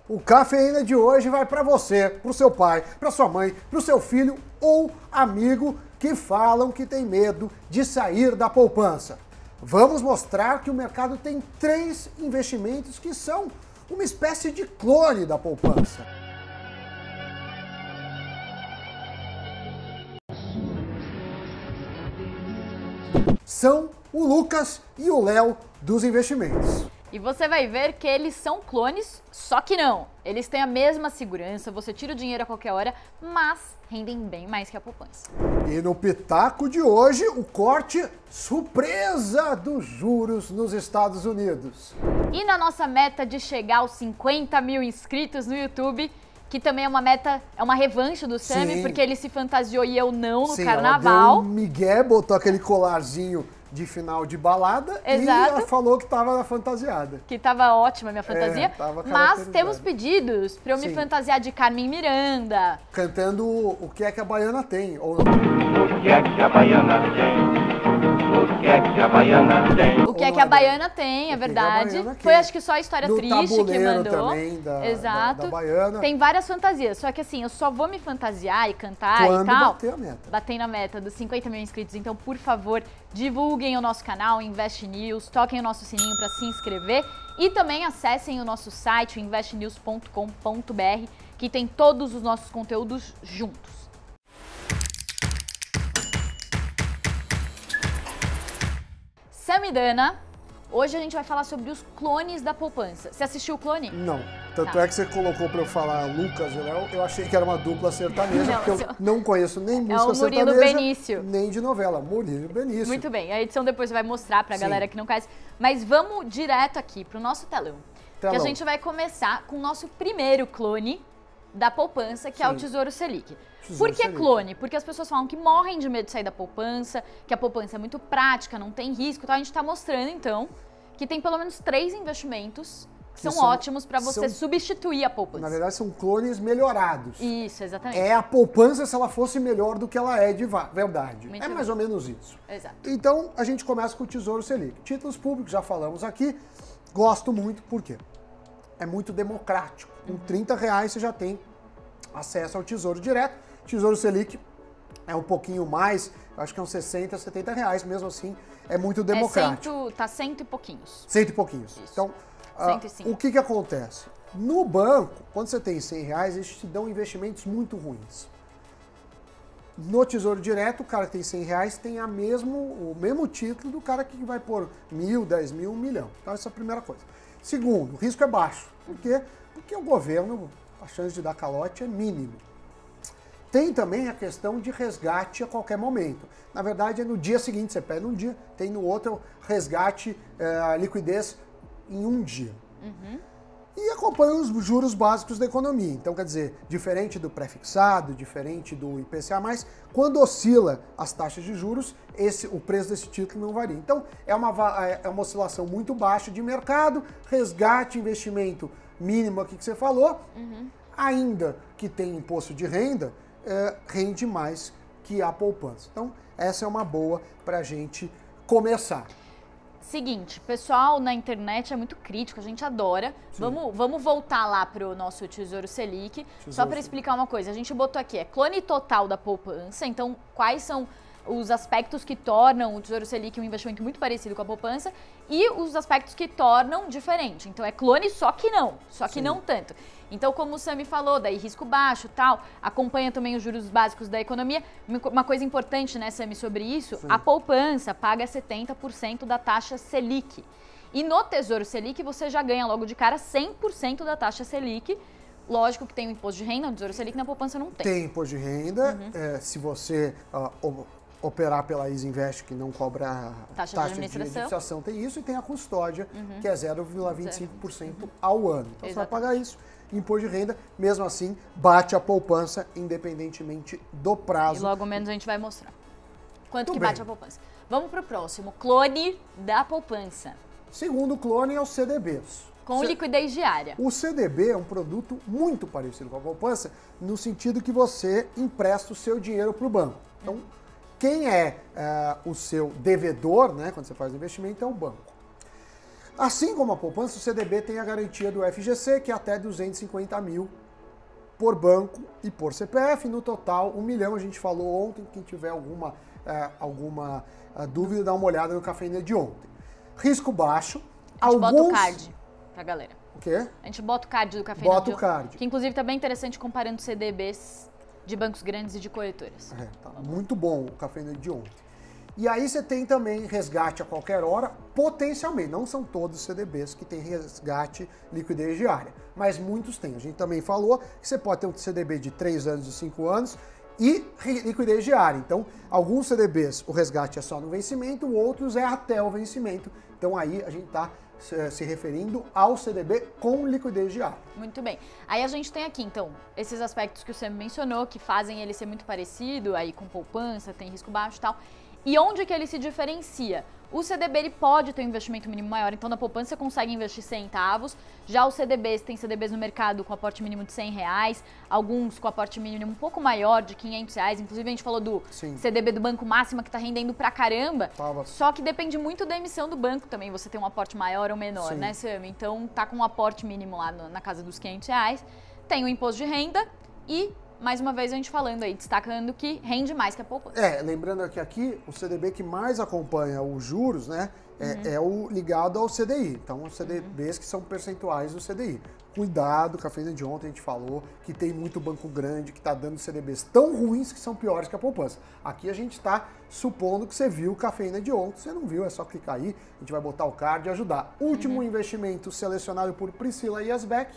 O Cafeína de hoje vai para você, para o seu pai, para sua mãe, para o seu filho ou amigo que falam que tem medo de sair da poupança. Vamos mostrar que o mercado tem 3 investimentos que são uma espécie de clone da poupança. São o Lucas e o Léo dos investimentos. E você vai ver que eles são clones, só que não. Eles têm a mesma segurança, você tira o dinheiro a qualquer hora, mas rendem bem mais que a poupança. E no Pitaco de hoje, o corte surpresa dos juros nos Estados Unidos. E na nossa meta de chegar aos 50 mil inscritos no YouTube, que também é uma meta, é uma revanche do Sami, Sim. porque ele se fantasiou e eu não no Sim, carnaval. Ela deu um migué, botou aquele colarzinho de final de balada. Exato. E ela falou que tava fantasiada. Que tava ótima a minha fantasia, tava mas caracterizada. temos pedidos pra eu me Sim. fantasiar de Carmen Miranda. Cantando O Que É Que a Baiana Tem. Ou O que é que a baiana tem? O que é que a baiana tem? O que é que a baiana tem, é verdade. Foi acho que só a história do triste que tabuleiro mandou. também, Exato. da baiana. Tem várias fantasias, só que assim, eu só vou me fantasiar e cantar Quando e tal. bater a meta. Batendo a meta dos 50 mil inscritos. Então, por favor, divulguem o nosso canal, Invest News, toquem o nosso sininho para se inscrever e também acessem o nosso site, investnews.com.br, que tem todos os nossos conteúdos juntos. Samidana, hoje a gente vai falar sobre os clones da poupança. Você assistiu o clone? Não. Tanto Tá. é que você colocou pra eu falar Lucas e Léo, eu achei que era uma dupla sertaneja, Não, porque eu não conheço nem música o Murilo sertaneja, Benício. nem de novela. Murilo Benício. Muito bem, a edição depois vai mostrar pra Sim. galera que não conhece. Mas vamos direto aqui pro nosso telão. Que a Telão. gente vai começar com o nosso primeiro clone da poupança, que é o Sim. Tesouro Selic. Tesouro Por que Selic. clone? Porque as pessoas falam que morrem de medo de sair da poupança, que a poupança é muito prática, não tem risco. Então a gente tá mostrando, então, que tem pelo menos 3 investimentos que são ótimos para você são- substituir a poupança. Na verdade, são clones melhorados. Isso, exatamente. É a poupança se ela fosse melhor do que ela é de verdade. Muito é bem. mais ou menos isso. Exato. Então, a gente começa com o Tesouro Selic. Títulos públicos, já falamos aqui. Gosto muito, por quê? É muito democrático. Com R$30 você já tem acesso ao Tesouro Direto. Tesouro Selic é um pouquinho mais, acho que é uns 60, R$70, mesmo assim, é muito democrático. Tá cento e pouquinhos. Cento e pouquinhos. Isso. Então, 105. o que acontece? No banco, quando você tem R$100, eles te dão investimentos muito ruins. No Tesouro Direto, o cara que tem R$100 tem o mesmo título do cara que vai pôr 1.000, 10 mil, 1 milhão. Então, essa é a primeira coisa. Segundo, o risco é baixo. Por quê? Porque o governo, a chance de dar calote é mínima. Tem também a questão de resgate a qualquer momento. Na verdade, é no dia seguinte, você pega um dia, tem no outro resgate, liquidez em um dia. E acompanha os juros básicos da economia. Então, quer dizer, diferente do pré-fixado, diferente do IPCA+, quando oscila as taxas de juros, o preço desse título não varia. Então, é uma oscilação muito baixa de mercado, resgate, investimento mínimo aqui que você falou, ainda que tem imposto de renda, rende mais que a poupança. Então, essa é uma boa para a gente começar. Seguinte, pessoal na internet é muito crítico, a gente adora. Vamos voltar lá pro nosso Tesouro Selic. Só para explicar uma coisa, a gente botou aqui, é clone total da poupança, então quais são os aspectos que tornam o Tesouro Selic um investimento muito parecido com a poupança e os aspectos que tornam diferente. Então é clone, só que não tanto. Então, como o Sami falou, daí risco baixo, tal, acompanha também os juros básicos da economia. Uma coisa importante, né, Sami, sobre isso, a poupança paga 70% da taxa Selic. E no Tesouro Selic você já ganha logo de cara 100% da taxa Selic. Lógico que tem o imposto de renda, no Tesouro Selic na poupança não tem. Tem imposto de renda, se você operar pela Isinvest, que não cobra Taxa de administração, tem isso, e tem a custódia, que é 0,25% ao ano. Então você vai pagar isso, imposto de renda, mesmo assim, bate a poupança, independentemente do prazo. E logo menos a gente vai mostrar quanto Tudo que bem. bate a poupança. Vamos pro próximo, clone da poupança, Segundo clone é os CDBs. com liquidez diária. O CDB é um produto muito parecido com a poupança, no sentido que você empresta o seu dinheiro para o banco. Então, quem é o seu devedor, né, quando você faz o investimento, é o banco. Assim como a poupança, o CDB tem a garantia do FGC, que é até 250 mil por banco e por CPF. No total, 1 milhão, a gente falou ontem. Quem tiver alguma dúvida, dá uma olhada no Cafeína de ontem. Risco baixo. A gente bota o card pra galera. O quê? A gente bota o card do Cafeína Bota o card. Que inclusive tá bem interessante comparando CDBs de bancos grandes e de corretoras. Tá muito bom o Cafeína de ontem. E aí você tem também resgate a qualquer hora, potencialmente. Não são todos os CDBs que têm resgate liquidez diária, mas muitos têm. A gente também falou que você pode ter um CDB de 3 anos e 5 anos e liquidez diária. Então, alguns CDBs o resgate é só no vencimento, outros é até o vencimento. Então aí a gente está se referindo ao CDB com liquidez diária. Muito bem. Aí a gente tem aqui, então, esses aspectos que o Sam mencionou, que fazem ele ser muito parecido, aí com poupança, tem risco baixo e tal. E onde que ele se diferencia? O CDB ele pode ter um investimento mínimo maior, então na poupança você consegue investir centavos. Já os CDBs, tem CDBs no mercado com aporte mínimo de R$100, alguns com aporte mínimo um pouco maior, de R$500. Inclusive a gente falou do CDB do Banco Máxima, que está rendendo pra caramba. Só que depende muito da emissão do banco também, você tem um aporte maior ou menor, né, Sam? Então tá com um aporte mínimo lá na casa dos R$500. Tem o imposto de renda e... mais uma vez a gente falando aí, destacando que rende mais que a poupança. Lembrando que aqui o CDB que mais acompanha os juros, né, é o ligado ao CDI. Então, os CDBs que são percentuais do CDI. Cuidado, Cafeína de ontem a gente falou que tem muito banco grande que está dando CDBs tão ruins que são piores que a poupança. Aqui a gente está supondo que você viu Cafeína de ontem. Se você não viu, é só clicar aí, a gente vai botar o card e ajudar. Último investimento selecionado por Priscila Yasbeck.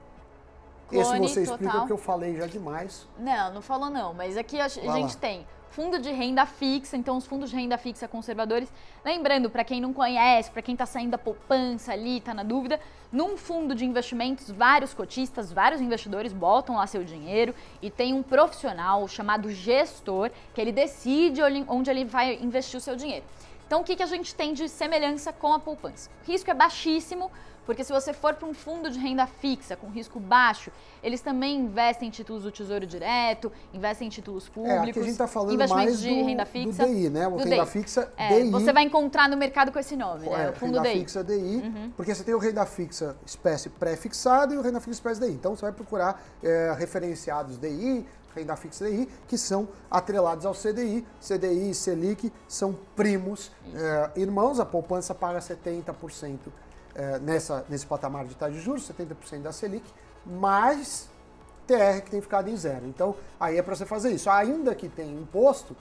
Esse você explica porque eu falei já demais. Não falou não, mas aqui a gente tem fundo de renda fixa, então os fundos de renda fixa conservadores. Lembrando, para quem não conhece, para quem está saindo da poupança ali, está na dúvida, num fundo de investimentos, vários cotistas, vários investidores botam lá seu dinheiro e tem um profissional chamado gestor que ele decide onde ele vai investir o seu dinheiro. Então, o que a gente tem de semelhança com a poupança? O risco é baixíssimo, porque se você for para um fundo de renda fixa com risco baixo, eles também investem em títulos do Tesouro Direto, investem em títulos públicos, aqui a gente está falando investimentos mais de renda fixa. Do DI, né? O renda fixa DI. Você vai encontrar no mercado com esse nome, né? O fundo renda DI. Fixa DI, porque você tem o renda fixa espécie pré-fixado e o renda fixa espécie DI. Então você vai procurar referenciados DI, renda fixa DI, que são atrelados ao CDI. CDI e Selic são primos irmãos. A poupança paga 70% nesse patamar de taxa de juros, 70% da Selic, mais TR que tem ficado em zero. Então, aí é para você fazer isso. Ainda que tenha imposto,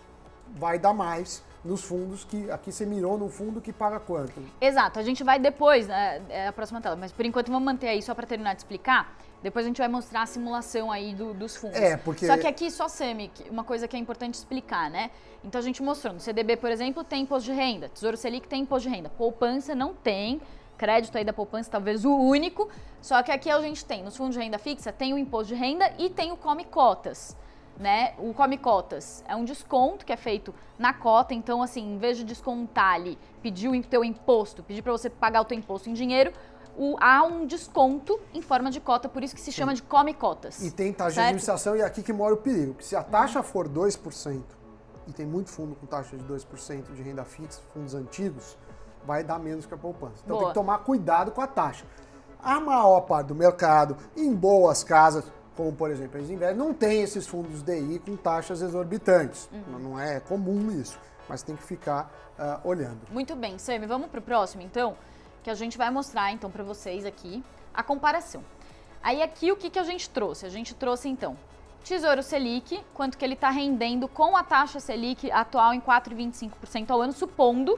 vai dar mais nos fundos que... Aqui você mirou num fundo que paga quanto? Exato. A gente vai depois, a próxima tela, mas por enquanto vamos manter aí só para terminar de explicar. Depois a gente vai mostrar a simulação aí dos fundos. Porque... Só que aqui só uma coisa que é importante explicar, né? Então a gente mostrou, no CDB, por exemplo, tem imposto de renda. Tesouro Selic tem imposto de renda. Poupança não tem. Crédito aí da poupança, talvez o único. Só que aqui a gente tem, nos fundos de renda fixa, tem o imposto de renda e tem o Come Cotas, né? O Come Cotas é um desconto que é feito na cota. Então, assim, em vez de descontar ali, pedir o teu imposto, pedir para você pagar o teu imposto em dinheiro, há um desconto em forma de cota, por isso que se chama de Come Cotas. E tem taxa de administração, e é aqui que mora o perigo. Porque se a taxa for 2%, e tem muito fundo com taxa de 2% de renda fixa, fundos antigos, vai dar menos que a poupança. Então tem que tomar cuidado com a taxa. A maior parte do mercado, em boas casas, como por exemplo a Invest, não tem esses fundos DI com taxas exorbitantes. Não é comum isso, mas tem que ficar olhando. Muito bem, Sam, vamos para o próximo então, que a gente vai mostrar então para vocês aqui a comparação. Aí aqui o que a gente trouxe? A gente trouxe então Tesouro Selic, quanto que ele está rendendo com a taxa Selic atual em 4,25% ao ano, supondo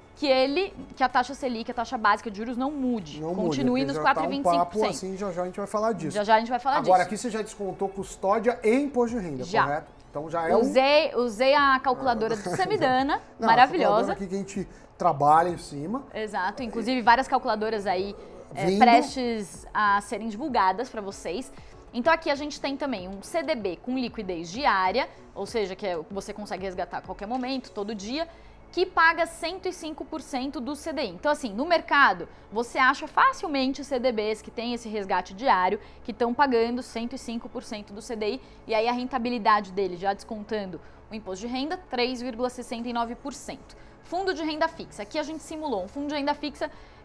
que a taxa Selic, a taxa básica de juros, não mude. Continue nos 4,25%. Assim, já a gente vai falar disso. Já a gente vai falar disso. Agora aqui você já descontou custódia e imposto de renda, correto? Então já é Usei a calculadora do Samidana, maravilhosa. A aqui que a gente trabalha em cima. Exato, inclusive várias calculadoras aí prestes a serem divulgadas para vocês. Então aqui a gente tem também um CDB com liquidez diária, ou seja, que você consegue resgatar a qualquer momento, todo dia, que paga 105% do CDI. Então, assim, no mercado, você acha facilmente CDBs que têm esse resgate diário, que estão pagando 105% do CDI, e aí a rentabilidade dele, já descontando o imposto de renda, 3,69%. Fundo de renda fixa. Aqui a gente simulou um fundo de renda fixa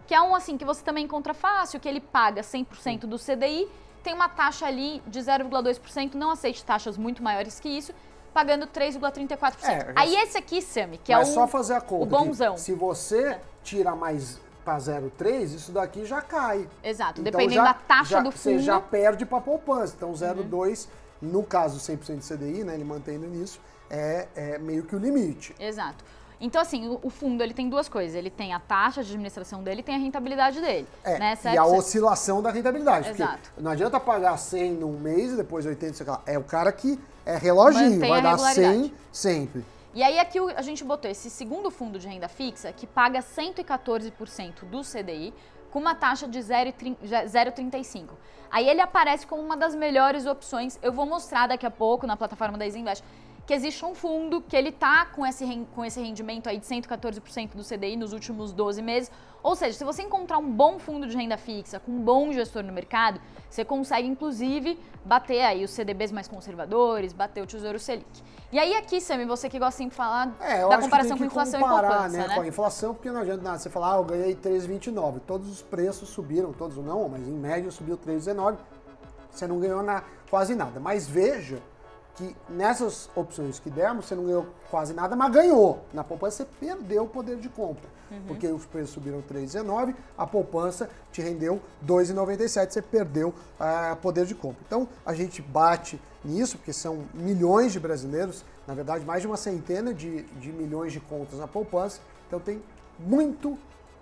que é um assim que você também encontra fácil, que ele paga 100% do CDI, tem uma taxa ali de 0,2%, não aceite taxas muito maiores que isso, pagando 3,34%. Aí esse aqui, Sami, que é só fazer a conta, o bonzão. Se você tira mais para 0,3, isso daqui já cai. Exato, então, dependendo da taxa do fundo. Você já perde para poupança. Então 0,2, no caso 100% de CDI, né, ele mantendo nisso, é meio que o limite. Exato. Então, assim, o fundo ele tem duas coisas. Ele tem a taxa de administração dele e tem a rentabilidade dele. Né? E a oscilação da rentabilidade. Exato. Porque não adianta pagar 100 num mês e depois 80, sei lá. É o cara que é reloginho, mantém vai dar 100 sempre. E aí aqui a gente botou esse segundo fundo de renda fixa que paga 114% do CDI com uma taxa de 0,35. Aí ele aparece como uma das melhores opções. Eu vou mostrar daqui a pouco na plataforma da EasyInvest que existe um fundo que ele tá com esse rendimento aí de 114% do CDI nos últimos 12 meses. Ou seja, se você encontrar um bom fundo de renda fixa com um bom gestor no mercado, você consegue, inclusive, bater aí os CDBs mais conservadores, bater o Tesouro Selic. E aí aqui, Sami, você que gosta sempre de falar da comparação com inflação e poupança, né? Com a inflação, porque não adianta nada você falar, eu ganhei 3,29. Todos os preços subiram, todos não, mas em média subiu 3,19. Você não ganhou quase nada. Mas veja que nessas opções que demos, você não ganhou quase nada, mas ganhou. Na poupança, você perdeu o poder de compra. Porque os preços subiram 3,19, a poupança te rendeu 2,97, você perdeu poder de compra. Então, a gente bate nisso, porque são milhões de brasileiros, na verdade, mais de uma centena de milhões de contas na poupança. Então, tem muito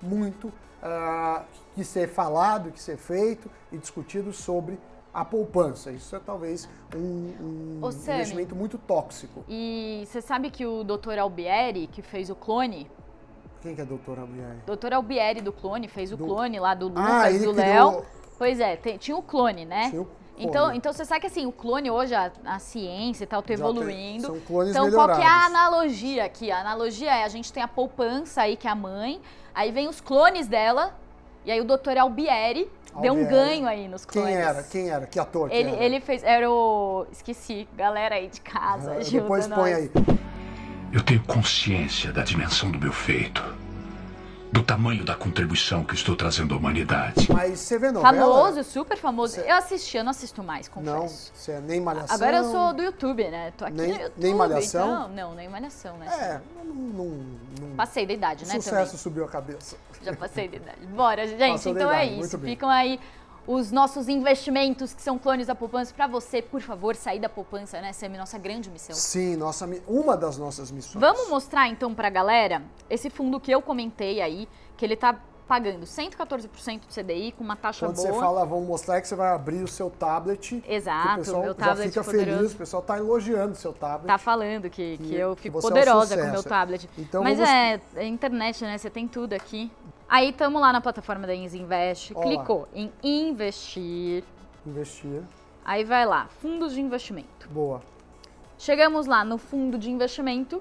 que ser falado, que ser feito e discutido sobre a poupança. Isso é talvez um investimento muito tóxico. E você sabe que o Dr. Albieri, que fez o clone... Quem que é Dr. Albieri? Dr. Albieri do clone, fez o clone lá do Lucas, do Léo. Pois é, tinha o clone, né? Tinha o clone. Então você sabe que assim, o clone hoje, a ciência e tal, tá evoluindo. São clones então melhorados. Qual que é a analogia aqui? A analogia é, a gente tem a poupança aí, que é a mãe, aí vem os clones dela, e aí o Dr. Albieri deu um ganho aí nos clones. Quem era? Que ator que era? Ele fez, era o... Esqueci, galera aí de casa, ajuda depois põe aí. Eu tenho consciência da dimensão do meu feito, do tamanho da contribuição que estou trazendo à humanidade. Mas você vê novela? Famoso, super famoso. Eu assisti, eu não assisto mais, confesso. Não, você é nem Malhação. Agora eu sou do YouTube, né? Tô aqui no YouTube. Nem Malhação? Então, não, nem Malhação, né? Não. Passei da idade, né? O sucesso subiu a cabeça. Já passei da idade. Bora, gente. Passou então da idade, é isso. muito bem. Ficam aí os nossos investimentos, que são clones da poupança, para você, por favor, sair da poupança, né? Essa é a nossa grande missão. Sim, uma das nossas missões. Vamos mostrar então pra galera esse fundo que eu comentei aí, que ele tá pagando 114% do CDI com uma taxa boa. Quando você fala, vamos mostrar que você vai abrir o seu tablet. Exato, o pessoal meu tablet já fica poderoso. feliz, o pessoal tá elogiando o seu tablet. Tá falando que eu fico você poderosa é um com o meu tablet. Então, mas é internet, né? Você tem tudo aqui. Aí estamos lá na plataforma da EasyInvest, clicou em investir. Investir. Aí vai lá, fundos de investimento. Boa. Chegamos lá no fundo de investimento.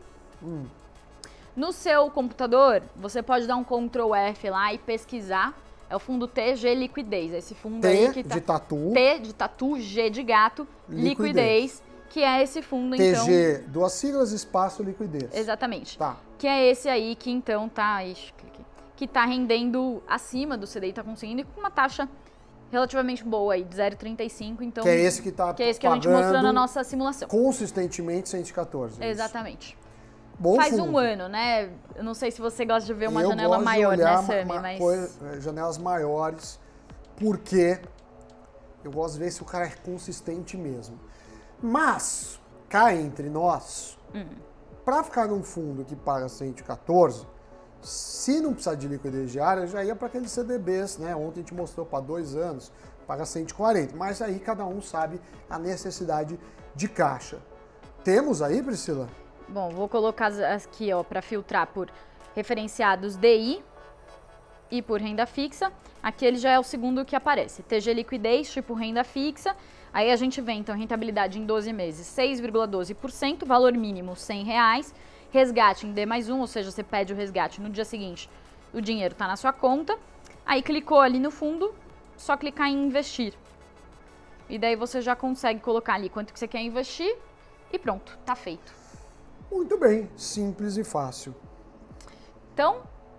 No seu computador, você pode dar um Ctrl F lá e pesquisar. É o fundo TG Liquidez. Esse fundo T aí que tá... de tatu. T de tatu, G de gato, liquidez, que é esse fundo, TG, então... TG, duas siglas, espaço, liquidez. Exatamente. Tá. Que é esse aí que então tá... que tá rendendo acima do CDI, tá conseguindo, e com uma taxa relativamente boa aí, de 0,35, então... Que é esse que tá Que é esse que a gente mostrou na nossa simulação. Consistentemente 114. Exatamente. Bom Faz fundo. um ano, né? Eu não sei se você gosta de ver uma eu janela gosto maior, de olhar né, Sami? Janelas maiores, porque eu gosto de ver se o cara é consistente mesmo. Mas, cá entre nós, para ficar num fundo que paga 114, se não precisar de liquidez diária, já ia para aqueles CDBs, né? Ontem a gente mostrou para 2 anos, paga 140. Mas aí cada um sabe a necessidade de caixa. Temos aí, Priscila? Bom, vou colocar aqui, ó, para filtrar por referenciados DI e por renda fixa. Aqui ele já é o segundo que aparece. TG Liquidez, tipo renda fixa. Aí a gente vê, então, rentabilidade em 12 meses, 6,12%, valor mínimo R$100. Resgate em D+1, ou seja, você pede o resgate no dia seguinte, o dinheiro está na sua conta. Aí clicou ali no fundo, só clicar em investir. E daí você já consegue colocar ali quanto que você quer investir e pronto, tá feito. Muito bem, simples e fácil. Então,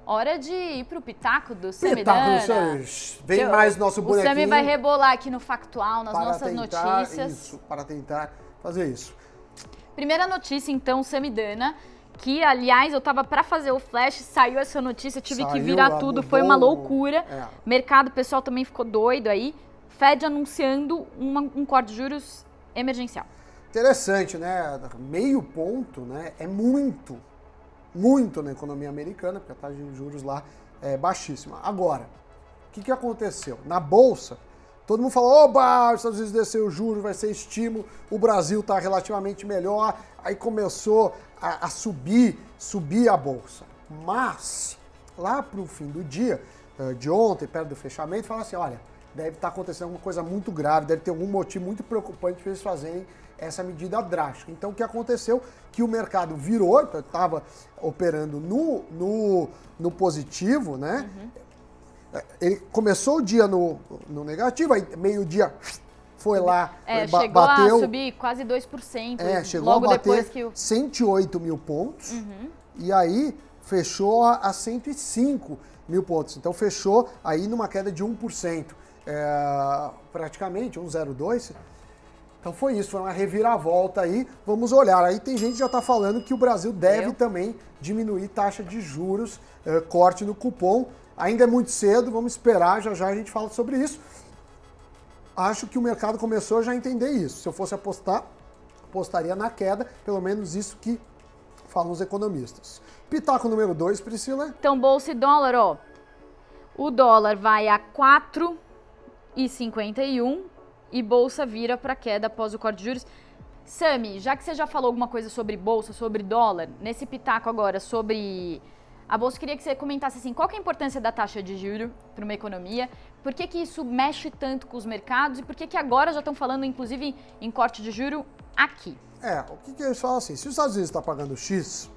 hora de ir pro Pitaco do Samidana. Pitaco do Samidana. Vem mais nosso bonequinho. O Sami vai rebolar aqui no Factual, nas nossas notícias. Isso, para tentar fazer isso. Primeira notícia, então, Samidana, que, aliás, eu tava para fazer o flash, saiu essa notícia, tive que virar tudo, foi uma loucura. Mercado, o pessoal também ficou doido aí. Fed anunciando um corte de juros emergencial. Interessante, né? Meio ponto, né? É muito na economia americana, porque a taxa de juros lá é baixíssima. Agora, o que aconteceu? Na Bolsa, todo mundo falou, oba, os Estados Unidos desceu os juros, vai ser estímulo, o Brasil está relativamente melhor, aí começou a subir a Bolsa. Mas, lá para o fim do dia, de ontem, perto do fechamento, fala assim, olha, deve estar acontecendo alguma coisa muito grave, deve ter algum motivo muito preocupante para eles fazerem essa medida drástica. Então, o que aconteceu? Que o mercado virou, estava operando no positivo, né? Ele começou o dia no negativo, aí meio-dia foi lá, chegou bateu... a subir quase 2%. Chegou logo a bater depois que 108 mil pontos, e aí fechou a 105 mil pontos. Então, fechou aí numa queda de 1%. Praticamente, 1,02%. Então foi isso, foi uma reviravolta aí. Vamos olhar. Aí tem gente que já está falando que o Brasil deve também diminuir taxa de juros, corte no cupom. Ainda é muito cedo, vamos esperar, já a gente fala sobre isso. Acho que o mercado começou já a entender isso. Se eu fosse apostar, apostaria na queda, pelo menos isso que falam os economistas. Pitaco número 2, Priscila. Então, bolsa e dólar, ó. O dólar vai a 4,51 e bolsa vira para queda após o corte de juros. Sami, já que você já falou alguma coisa sobre bolsa, sobre dólar, nesse pitaco agora sobre a bolsa, queria que você comentasse assim, qual que é a importância da taxa de juros para uma economia, por que isso mexe tanto com os mercados e por que agora já estão falando, inclusive, em corte de juros aqui? O que eles falam assim, se os Estados Unidos estão pagando X,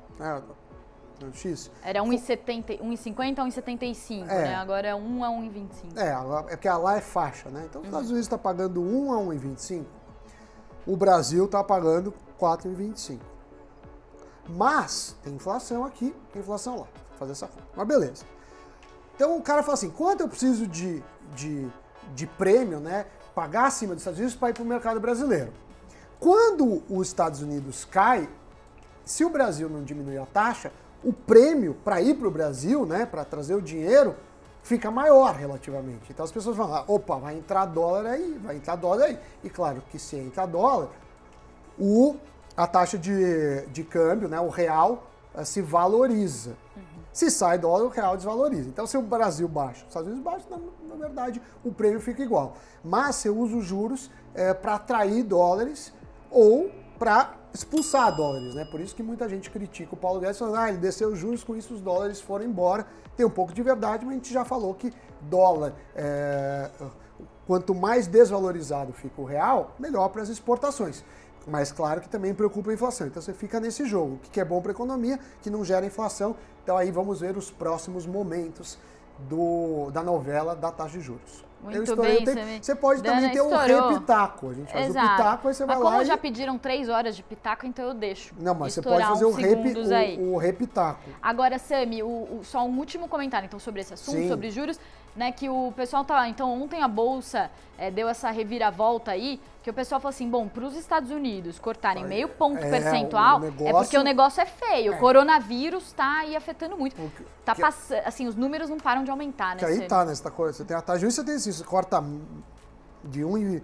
era 1,50 a 1,75, né? Agora é 1 a 1,25. É porque lá é faixa, né? Então os Estados Unidos está pagando 1 a 1,25, o Brasil está pagando 4,25. Mas tem inflação aqui, tem inflação lá. Vou fazer essa conta. Mas beleza. Então o cara fala assim, quanto eu preciso de prêmio, né? Pagar acima dos Estados Unidos para ir para o mercado brasileiro. Quando os Estados Unidos cai, se o Brasil não diminuir a taxa, o prêmio para ir para o Brasil, né, para trazer o dinheiro, fica maior relativamente. Então as pessoas vão lá, opa, vai entrar dólar aí. E claro que se entra dólar, a taxa de câmbio, né, o real, se valoriza. Se sai dólar, o real desvaloriza. Então se o Brasil baixa, os Estados Unidos baixam, na verdade o prêmio fica igual. Mas você usa os juros para atrair dólares ou para expulsar dólares, né? Por isso que muita gente critica o Paulo Guedes, falando, ele desceu os juros, com isso os dólares foram embora. Tem um pouco de verdade, mas a gente já falou que dólar, quanto mais desvalorizado fica o real, melhor para as exportações. Mas claro que também preocupa a inflação. Então você fica nesse jogo, o que é bom para a economia, que não gera inflação. Então aí vamos ver os próximos momentos da novela da taxa de juros. Muito bem, você pode também ter um repitaco. A gente faz o pitaco, aí você vai lá. Mas como já pediram 3 horas de pitaco, então eu deixo. Não, mas você pode fazer o repitaco. Agora, Sami, só um último comentário então sobre esse assunto, sobre juros, né? Que o pessoal tá. Então, ontem a Bolsa deu essa reviravolta aí, que o pessoal falou assim: bom, para os Estados Unidos cortarem meio ponto percentual, é porque o negócio é feio. O coronavírus tá aí afetando muito. Tá passando, assim, os números não param de aumentar, né? Que aí tá, né? Você tem a taxa de 1,75, você corta de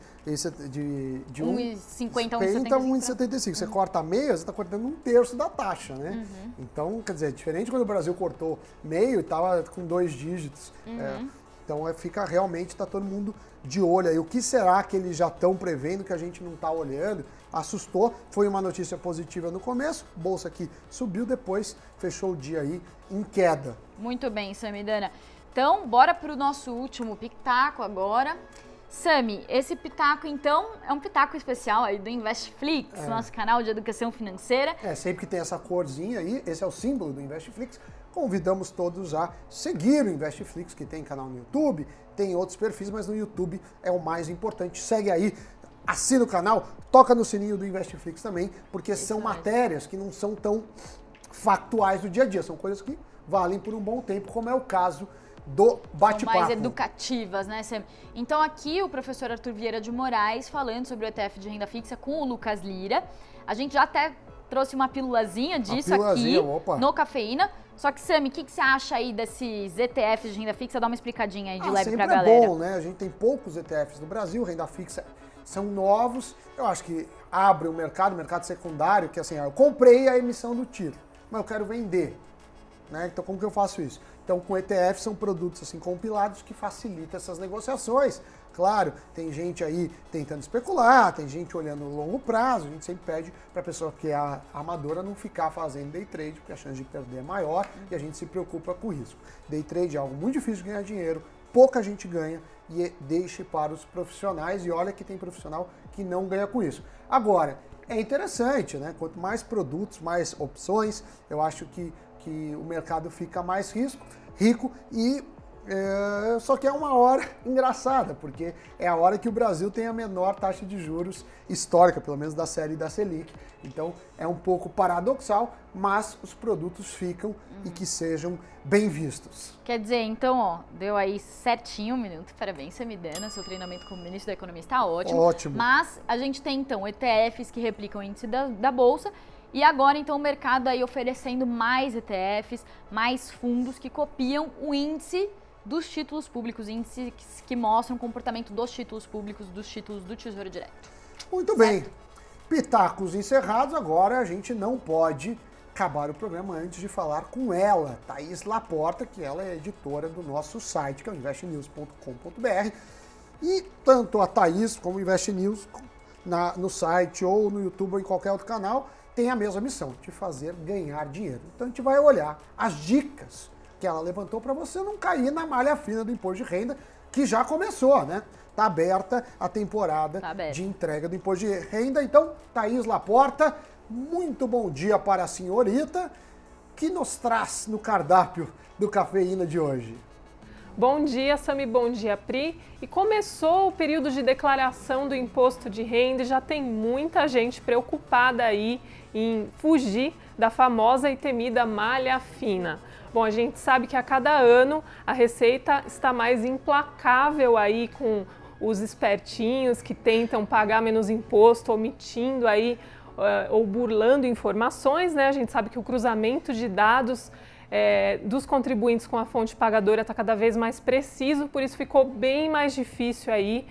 1,50 a 1,75. Você corta meio, você está cortando 1/3 da taxa, né? Então, quer dizer, diferente quando o Brasil cortou meio e estava com 2 dígitos. Então fica realmente, está todo mundo de olho aí. O que será que eles já estão prevendo que a gente não está olhando? Assustou, foi uma notícia positiva no começo, bolsa aqui subiu, depois fechou o dia aí em queda. Muito bem, Samidana. Então, bora para o nosso último pitaco agora. Sami, esse pitaco, então, é um pitaco especial aí do Investflix, nosso canal de educação financeira. Sempre que tem essa corzinha aí, esse é o símbolo do Investflix. Convidamos todos a seguir o Investflix, que tem canal no YouTube, tem outros perfis, mas no YouTube é o mais importante. Segue aí, assina o canal, toca no sininho do Investflix também, porque são matérias que não são tão factuais do dia a dia, são coisas que valem por um bom tempo, como é o caso do bate-papo. Mais educativas, né, Sam? Então aqui o professor Arthur Vieira de Moraes falando sobre o ETF de renda fixa com o Lucas Lira. A gente já até trouxe uma pílulazinha disso aqui no Cafeína. Só que, Sam, o que você acha aí desses ETFs de renda fixa? Dá uma explicadinha aí de leve pra galera. Sempre é bom, né? A gente tem poucos ETFs no Brasil, renda fixa são novos. Eu acho que abre o mercado secundário, que assim, eu comprei a emissão do título, mas eu quero vender, né? Então como que eu faço isso? Então com ETF são produtos assim compilados que facilitam essas negociações. Claro, tem gente aí tentando especular, tem gente olhando no longo prazo, a gente sempre pede para a pessoa que é amadora não ficar fazendo day trade, porque a chance de perder é maior e a gente se preocupa com o risco. Day trade é algo muito difícil de ganhar dinheiro, pouca gente ganha e deixe para os profissionais, e olha que tem profissional que não ganha com isso. Agora, é interessante, né? Quanto mais produtos, mais opções, eu acho que o mercado fica mais rico e só que é uma hora engraçada, porque é a hora que o Brasil tem a menor taxa de juros histórica, pelo menos da série da Selic. Então é um pouco paradoxal, mas os produtos ficam e que sejam bem vistos. Quer dizer, então, ó, deu aí certinho um minuto. Parabéns, Samidana, seu treinamento como ministro da Economia está ótimo. Ótimo. Mas a gente tem, então, ETFs que replicam o índice da Bolsa. E agora, então, o mercado aí oferecendo mais ETFs, mais fundos que copiam o índice dos títulos públicos, índices que mostram o comportamento dos títulos públicos, dos títulos do Tesouro Direto. Muito bem. Pitacos encerrados, agora a gente não pode acabar o programa antes de falar com ela, Thaís Laporta, que ela é editora do nosso site, que é o investnews.com.br. E tanto a Thaís como o Invest News, no site ou no YouTube ou em qualquer outro canal, tem a mesma missão, de fazer ganhar dinheiro. Então a gente vai olhar as dicas que ela levantou para você não cair na malha fina do imposto de renda, que já começou, né? Está aberta a temporada de entrega do imposto de renda. Então, Thaís Laporta, muito bom dia para a senhorita, que nos traz no cardápio do Cafeína de hoje. Bom dia, Sami, bom dia, Pri. E começou o período de declaração do imposto de renda e já tem muita gente preocupada aí em fugir da famosa e temida malha fina. Bom, a gente sabe que a cada ano a Receita está mais implacável aí com os espertinhos que tentam pagar menos imposto, omitindo aí ou burlando informações, né? A gente sabe que o cruzamento de dados dos contribuintes com a fonte pagadora está cada vez mais preciso, por isso ficou bem mais difícil aí,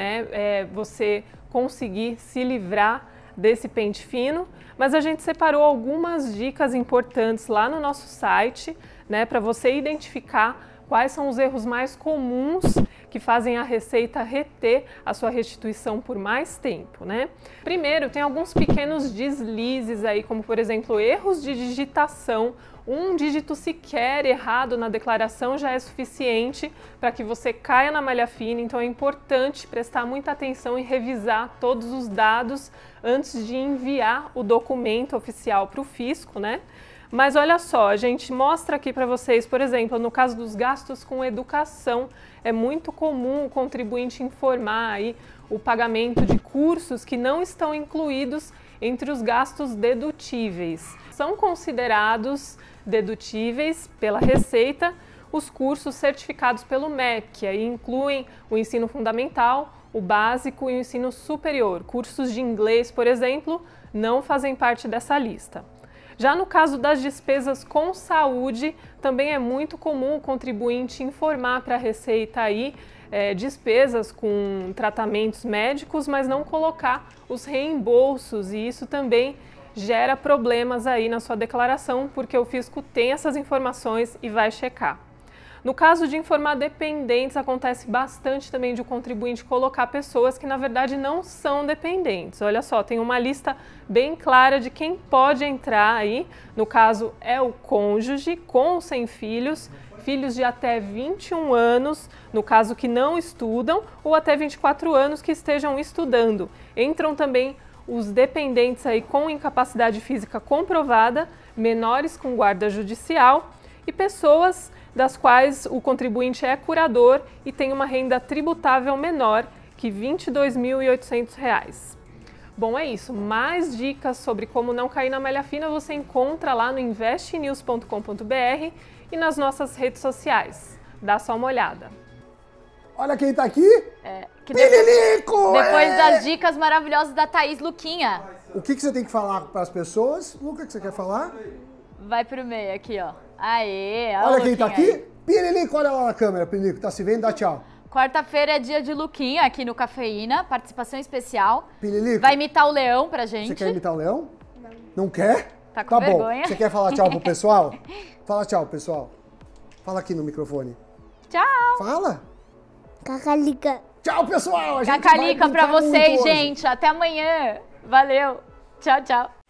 né, você conseguir se livrar desse pente fino. Mas a gente separou algumas dicas importantes lá no nosso site, né, para você identificar quais são os erros mais comuns que fazem a Receita reter a sua restituição por mais tempo, né? Primeiro, tem alguns pequenos deslizes aí, como por exemplo, erros de digitação. Um dígito sequer errado na declaração já é suficiente para que você caia na malha fina, então é importante prestar muita atenção e revisar todos os dados antes de enviar o documento oficial para o fisco, né? Mas olha só, a gente mostra aqui para vocês, por exemplo, no caso dos gastos com educação, é muito comum o contribuinte informar aí o pagamento de cursos que não estão incluídos entre os gastos dedutíveis. São considerados dedutíveis pela Receita os cursos certificados pelo MEC, que aí incluem o ensino fundamental, o básico e o ensino superior. Cursos de inglês, por exemplo, não fazem parte dessa lista. Já no caso das despesas com saúde, também é muito comum o contribuinte informar para a Receita aí despesas com tratamentos médicos, mas não colocar os reembolsos, e isso também gera problemas aí na sua declaração, porque o fisco tem essas informações e vai checar. No caso de informar dependentes, acontece bastante também de o contribuinte colocar pessoas que na verdade não são dependentes. Olha só, tem uma lista bem clara de quem pode entrar aí. No caso é o cônjuge com ou sem filhos, filhos de até 21 anos, no caso que não estudam, ou até 24 anos que estejam estudando. Entram também os dependentes aí com incapacidade física comprovada, menores com guarda judicial e pessoas das quais o contribuinte é curador e tem uma renda tributável menor que R$ 22.800. Bom, é isso. Mais dicas sobre como não cair na malha fina você encontra lá no investnews.com.br e nas nossas redes sociais. Dá só uma olhada. Olha quem tá aqui. Pililico! Depois das dicas maravilhosas da Thaís Luquinha. O que você tem que falar para as pessoas? Luca, o que você quer falar? Vai pro meio aqui, ó. Aê, olha quem tá aqui. Aí. Pililico, olha lá na câmera, Pililico. Tá se vendo? Dá tchau. Quarta-feira é dia de Luquinha aqui no Cafeína, participação especial. Pililico. Vai imitar o Leão pra gente. Você quer imitar o Leão? Não. Não quer? Tá com vergonha? Bom. Você quer falar tchau pro pessoal? Fala tchau, pessoal. Fala aqui no microfone. Tchau. Fala. Cacalica. Tchau, pessoal. A gente Cacalica vai pra vocês, muito gente. Até amanhã. Valeu. Tchau, tchau.